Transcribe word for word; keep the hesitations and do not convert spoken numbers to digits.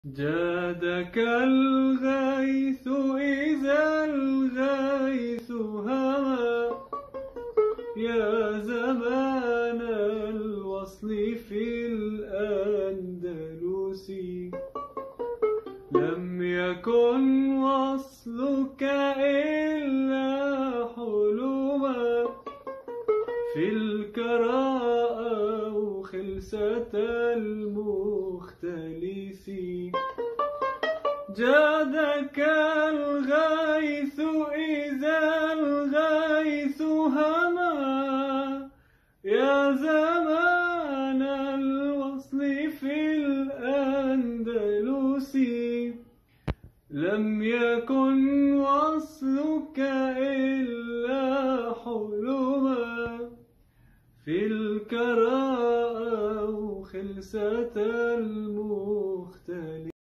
جادك الغيث إذا الغيث هوى، يا زمان الوصل في الأندلس. لم يكن وصلك إلا حلما في الكراء أو خلسة المختلس. جادك الغيث إذا الغيث هما، يا زمان الوصل في الأندلس. لم يكن وصلك إلا حلما في الكراء أو خلسة المختلس.